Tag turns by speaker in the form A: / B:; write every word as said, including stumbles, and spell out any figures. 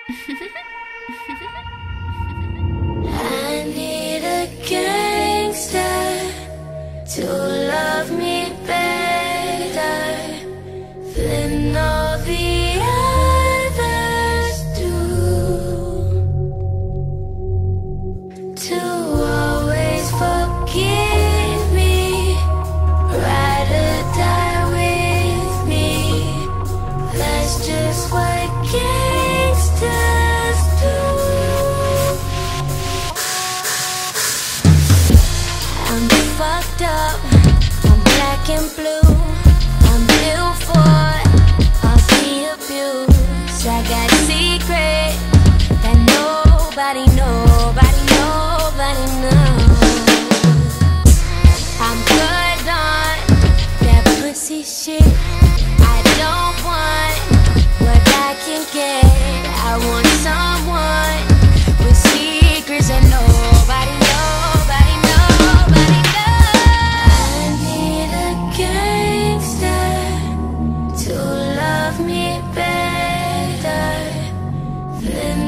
A: I need a gangster to love me better than all the others do, to always forgive me, ride or die with me. That's just what gangsters do. I'm fucked up, I'm black and blue, I'm built for all the abuse. I got secrets that nobody, nobody, nobody knows. I'm good on that pussy shit. I don't want what I can get. I want someone with secrets that nobody, nobody, nobody knows. I need a gangster to love me better than